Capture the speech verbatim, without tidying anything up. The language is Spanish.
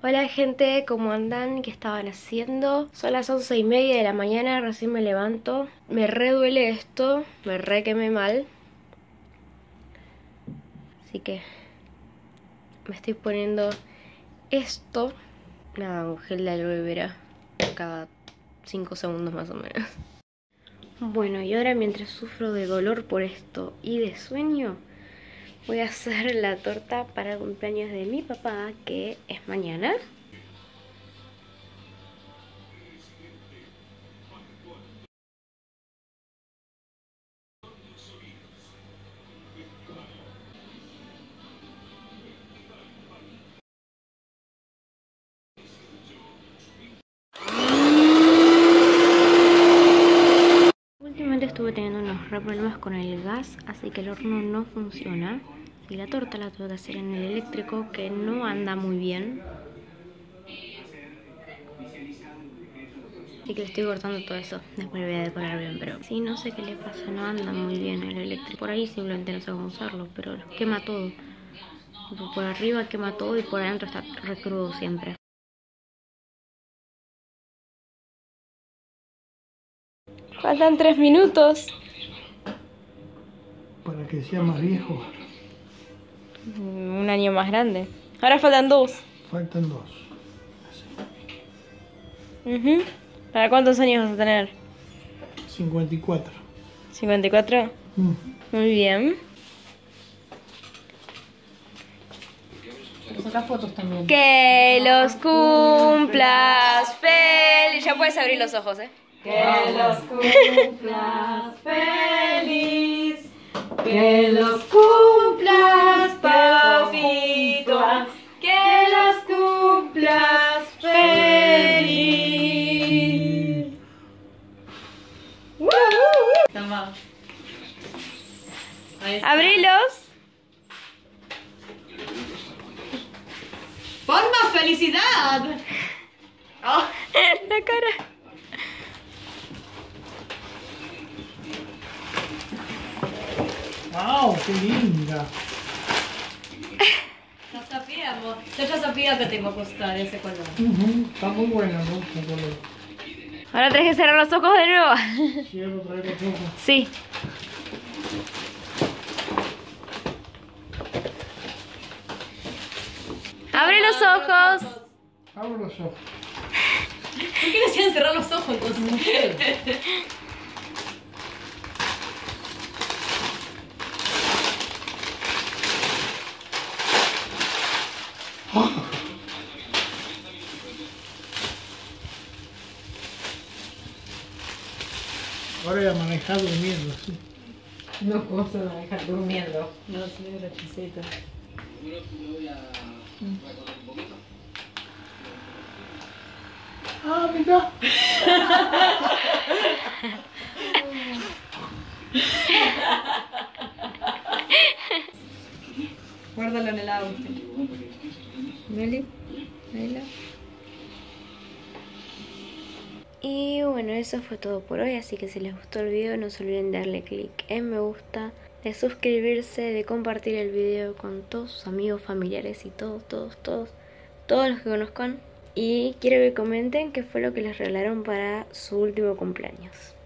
Hola gente, ¿cómo andan? ¿Qué estaban haciendo? Son las once y media de la mañana, recién me levanto. Me re duele esto, me re quemé mal. Así que me estoy poniendo esto. Nada, un gel de aloe vera cada cinco segundos más o menos. Bueno, y ahora mientras sufro de dolor por esto y de sueño, voy a hacer la torta para el cumpleaños de mi papá, que es mañana. Últimamente estuve teniendo unos re problemas con el gas, así que el horno no funciona. Y la torta la tuve que hacer en el eléctrico, que no anda muy bien. Así que le estoy cortando todo eso. Después le voy a decorar bien, pero sí, no sé qué le pasa, no anda muy bien el eléctrico. Por ahí simplemente no sé cómo usarlo, pero quema todo. Por arriba quema todo y por adentro está re crudo siempre. Faltan tres minutos. Para que sea más viejo. Un año más grande. Ahora faltan dos. Faltan dos. Uh-huh. ¿Para cuántos años vas a tener? cincuenta y cuatro. ¿cincuenta y cuatro? Mm. Muy bien. Saca fotos también. Que los cumplas feliz. Ya puedes abrir los ojos, ¿eh? Que los cumplas feliz. Que los cumplas, papito. Que los cumplas feliz. Toma. Abrilos. ¡Por más felicidad! Oh. La cara. ¡Wow! ¡Qué linda! No sabíamos. Yo ya sabía que te iba a gustar ese color. Uh-huh. Está muy buena, ¿no? El color. Ahora tenés que cerrar los ojos de nuevo. Cierro otra vez los ojos. Sí. Abre los ojos. Abro los ojos. ¿Por qué decían cerrar los ojos entonces? No sé. Ahora voy a manejar durmiendo, sí. No puedo dejar durmiendo. No, tiene la chiseta. ¡Ah, mira! Guárdalo en el auto. Meli, Mela. Y bueno, eso fue todo por hoy, así que si les gustó el video no se olviden de darle click en me gusta, de suscribirse, de compartir el video con todos sus amigos, familiares y todos, todos, todos, todos los que conozcan. Y quiero que comenten qué fue lo que les regalaron para su último cumpleaños.